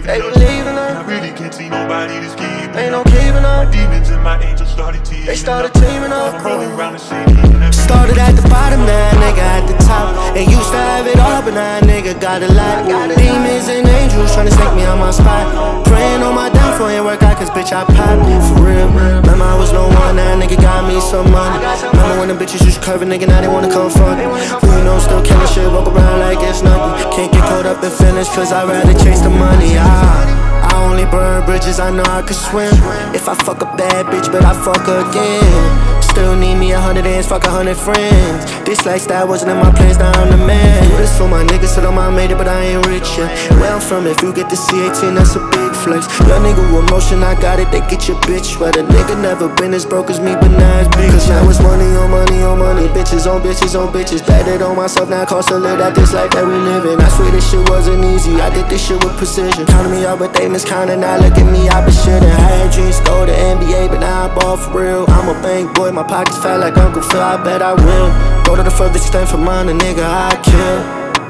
They believe in us. I really can't see nobody that's keeping Ain't no keeping up. My demons and my angels started teaming. They started teaming up. I'm rolling around the city. Started at the bottom, now nigga at the top. And used to have it all, but now nigga got a lot. Demons and angels tryna snake me on my spot. Praying on my downfall ain't work out, cause bitch I pop. For real, remember I was no one, now nigga got me some money. Remember when the bitches used to curve a nigga, now they wanna come fuck me. Who you know still killing shit, walk around like it's nothing. Can't get caught up in feelings, cause I'd rather chase the money. I only burn bridges, I know I could swim. If I fuck a bad bitch, but I fuck again. Still need me 100 ends, fuck 100 friends. This lifestyle wasn't in my plans, now I'm the man. Do this for my niggas, so I made it, but I ain't rich yet. Where I'm from, if you get the C18, that's a big flex. Young nigga with motion, I got it, they get your bitch. But a nigga never been as broke as me, but now it's big. Cause now it's money on money on money, bitches on bitches on bitches. Betted on myself, now it costs to live at this life that we live in. I swear this shit wasn't easy, I did this shit with precision. Counting me out, but they miscounting, now look at me, I been shitting. I had dreams, go to NBA, but now I ball for real. I'm a bank boy, my pockets fat like Uncle Phil, I bet I will. Go to the furthest extent for mine, a nigga I kill.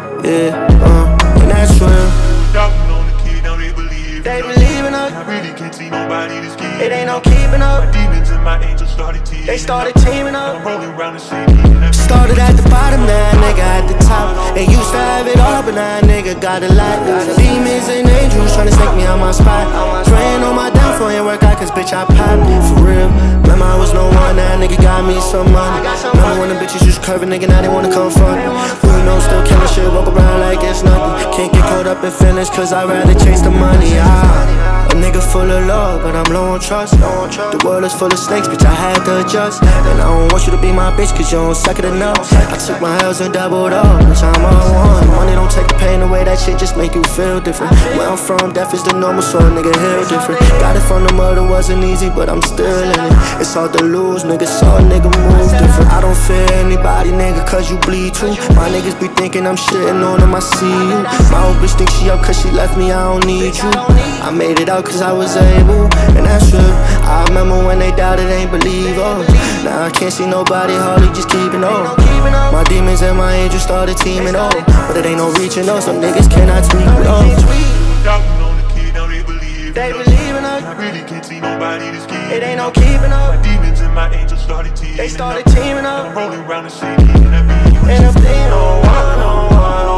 Yeah, and that's real. Doubting on the kid, now they believe. They believe in us. I really can't see nobody that's keeping. It ain't no keeping up. My demons and my angels started teaming. They started teaming up. I'm rolling around the city. Started at the bottom, now nigga at the top. And used to have it all, but now nigga got a lot. Demons and angels tryna snake me on my spot. Praying on my downfall ain't work out, cause bitch I pop. For real, remember I was no one, now nigga got me some money. Remember when the bitches used to curve a nigga, now they wanna come fuck me. Who you know still killing shit, walk around like it's nothing. Can't get caught up in feelings, cause I'd rather chase the money. A nigga full of love, but I'm low on trust. The world is full of snakes, bitch, I had to adjust. And I don't want you to be my bitch, cause you don't suck it enough. I took my L's and doubled up, bitch, I'm all one. Money don't take the pain away, that shit just make you feel different. Where I'm from, death is the normal, so a nigga heal different. Got it from the murder, wasn't easy, but I'm still in it. It's hard to lose, nigga, saw a nigga move different. I don't fear anybody, nigga, cause you bleed too. My niggas be thinking I'm shitting on them, I see you. My old bitch think she up cause she left me, I don't need you. I made it out cause I was able, and that's true. I remember when they doubted, they ain't believe, oh. Now I can't see nobody, hardly just keeping on. My demons and my angels started teaming up, but it ain't no reaching up, some niggas cannot tweak it up. Doubting on the kid, now they believe. They believe in us. I really can't see nobody that's keeping. It ain't no keeping up. My demons and my angels started teaming. They started teaming up. I'm rolling around the city. And if they don't want no one.